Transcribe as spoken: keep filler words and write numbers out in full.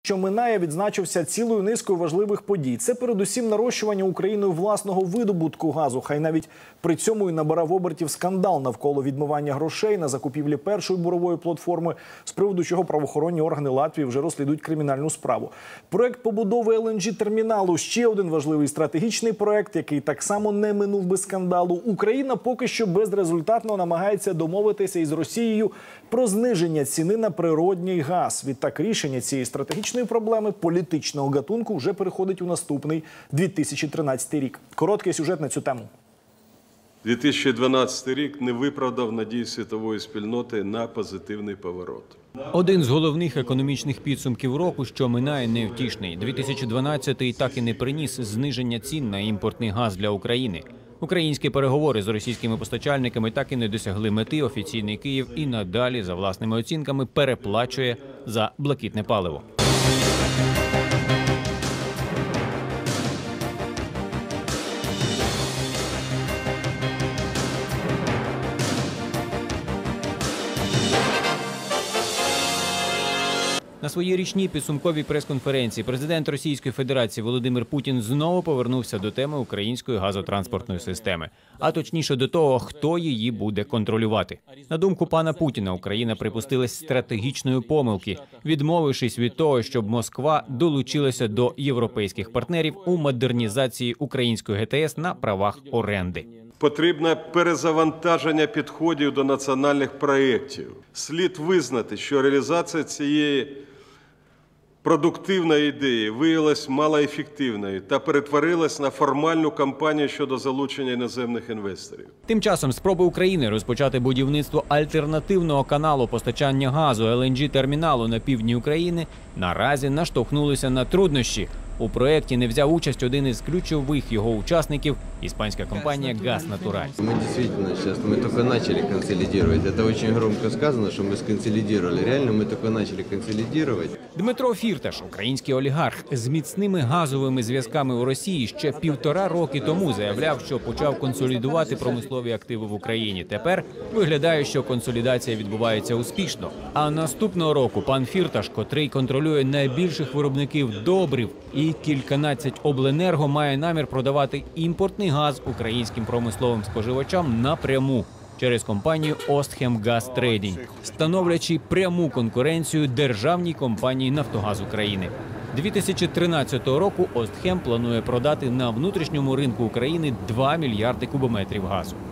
Що минає, відзначився цілою низкою важливих подій. Це передусім нарощування Україною власного видобутку газу. Хай навіть при цьому і набирав обертів скандал навколо відмивання грошей на закупівлі першої бурової платформи, з приводу чого правоохоронні органи Латвії вже розслідують кримінальну справу. Проект побудови ел ен джі-терміналу – ще один важливий стратегічний проект, який так само не минув без скандалу. Україна поки що безрезультатно намагається домовитися із Росією про зниження ціни на природній газ. Відтак рішення цієї стратегічної проблеми політичного гатунку вже переходить у наступний дві тисячі тринадцятий рік. Короткий сюжет на цю тему. дві тисячі дванадцятий рік не виправдав надій світової спільноти на позитивний поворот. Один з головних економічних підсумків року, що минає, невтішний. дві тисячі дванадцятий так і не приніс зниження цін на імпортний газ для України. Українські переговори з російськими постачальниками так і не досягли мети. Офіційний Київ і надалі, за власними оцінками, переплачує за блакитне паливо. На своїй річній підсумковій прес-конференції президент Російської Федерації Володимир Путін знову повернувся до теми української газотранспортної системи, а точніше до того, хто її буде контролювати. На думку пана Путіна, Україна припустилась стратегічної помилки, відмовившись від того, щоб Москва долучилася до європейських партнерів у модернізації української ге те ес на правах оренди. Потрібне перезавантаження підходів до національних проєктів. Слід визнати, що реалізація цієї продуктивної ідеї виявилась малоефективною та перетворилась на формальну кампанію щодо залучення іноземних інвесторів. Тим часом спроби України розпочати будівництво альтернативного каналу постачання газу ел ен джі-терміналу на півдні України наразі наштовхнулися на труднощі. У проєкті не взяв участь один із ключових його учасників – іспанська компанія «Газ Натураль». Мы действительно сейчас, мы только начали консолидировать. Это очень громко сказано, что мы сконсолидировали. Реально мы только начали консолидировать. Дмитро Фірташ, український олігарх з міцними газовими зв'язками у Росії, ще півтора роки тому заявляв, що почав консолідувати промислові активи в Україні. Тепер виглядає, що консолідація відбувається успішно. А наступного року пан Фірташ, котрий контролює найбільших виробників добрив і кільканадцять обленерго, має намір продавати імпортний газ українським промисловим споживачам напряму через компанію «Остхемгаз-Трейдінг», становлячи пряму конкуренцію державній компанії «Нафтогаз України». дві тисячі тринадцятого року «Остхем» планує продати на внутрішньому ринку України два мільярди кубометрів газу.